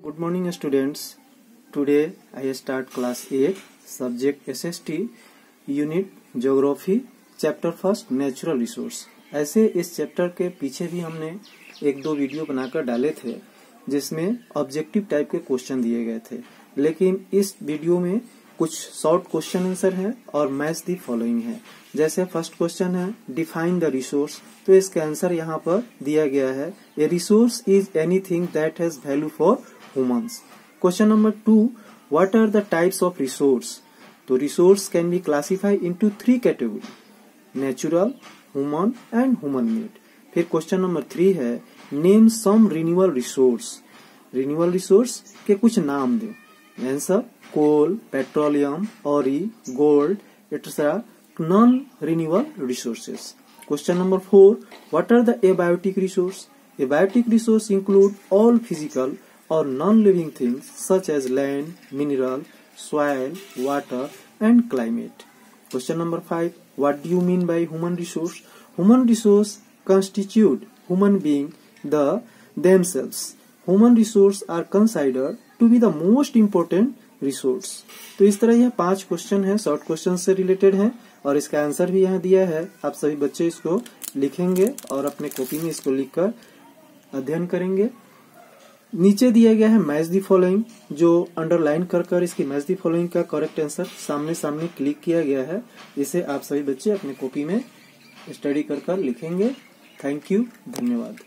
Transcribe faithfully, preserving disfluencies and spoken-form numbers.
Good morning students. Today I start class eight, subject S S T, unit Geography, chapter first Natural Resource। ऐसे इस chapter के पीछे भी हमने एक दो वीडियो बनाकर डाले थे जिसमें ऑब्जेक्टिव टाइप के क्वेश्चन दिए गए थे, लेकिन इस वीडियो में कुछ शॉर्ट क्वेश्चन आंसर है और मैच दी फॉलोइंग है। जैसे फर्स्ट क्वेश्चन है डिफाइन द रिसोर्स, तो इसका आंसर यहाँ पर दिया गया है a resource is anything that has value for humans. Question number two, what are the types of resource, तो resource can be classified into three category, natural, human and human made. फिर question number three है name some renewable resource, renewable resource के कुछ नाम दे। Answer coal, petroleum, ore, gold etcetera non renewable resources. Question number four, what are the abiotic resource? Abiotic resource include all physical or non-living things such as land, mineral, soil, water and climate. Question number five, what do you mean by human resource? Human resource constitute human being the themselves. Human resource are considered to be the most important resource. तो इस तरह यह पांच question है, short question से related है और इसका आंसर भी यहाँ दिया है। आप सभी बच्चे इसको लिखेंगे और अपने कॉपी में इसको लिखकर अध्ययन करेंगे। नीचे दिया गया है मैच दी फॉलोइंग, जो अंडरलाइन कर कर इसकी मैच दी फॉलोइंग का करेक्ट आंसर सामने सामने क्लिक किया गया है। इसे आप सभी बच्चे अपने कॉपी में स्टडी कर कर लिखेंगे। थैंक यू, धन्यवाद।